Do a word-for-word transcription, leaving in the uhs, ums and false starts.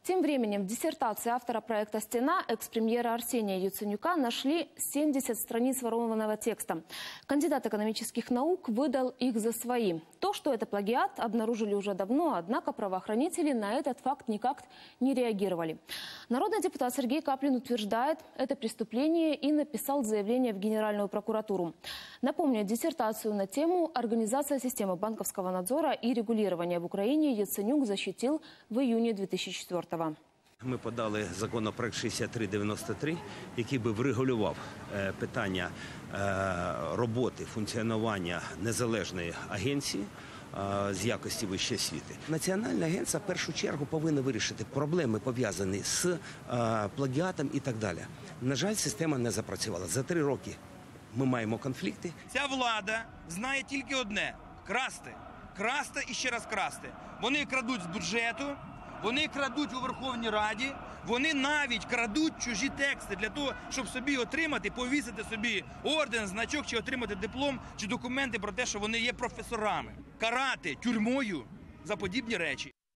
Тем временем в диссертации автора проекта «Стена» экс-премьера Арсения Яценюка нашли семьдесят страниц ворованного текста. Кандидат экономических наук выдал их за свои. То, что это плагиат, обнаружили уже давно, однако правоохранители на этот факт никак не реагировали. Народный депутат Сергей Каплин утверждает это преступление и написал заявление в Генеральную прокуратуру. Напомню, диссертацию на тему «Организация системы банковского надзора и регулирования в Украине» Яценюк защитил в июне две тысячи четвёртого. Ми подали законопроект шістдесят три дев'яносто три, який би врегулював питання роботи, функціонування незалежної агенції з якості вищої освіти. Національна агенція в першу чергу повинна вирішити проблеми, пов'язані з плагіатом і так далі. На жаль, система не запрацювала. За три роки ми маємо конфлікти. Ця влада знає тільки одне – красти. Красти і ще раз красти. Вони крадуть з бюджету, вони крадуть у Верховній Раді, вони навіть крадуть чужі тексти для того, щоб собі отримати, повісити собі орден, значок, чи отримати диплом, чи документи про те, що вони є професорами. Карати тюрмою за подібні речі.